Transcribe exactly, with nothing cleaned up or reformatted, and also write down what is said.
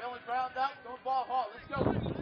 Feeling ground out, going ball hard. Let's go.